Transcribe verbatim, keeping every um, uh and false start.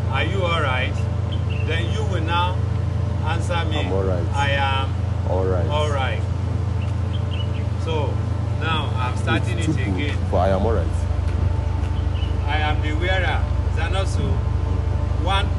are you all right? Then you will now answer me. I'm all right. I am all right. All right. So now I'm starting it again. For I am all right. I am the wearer. Is that not so? One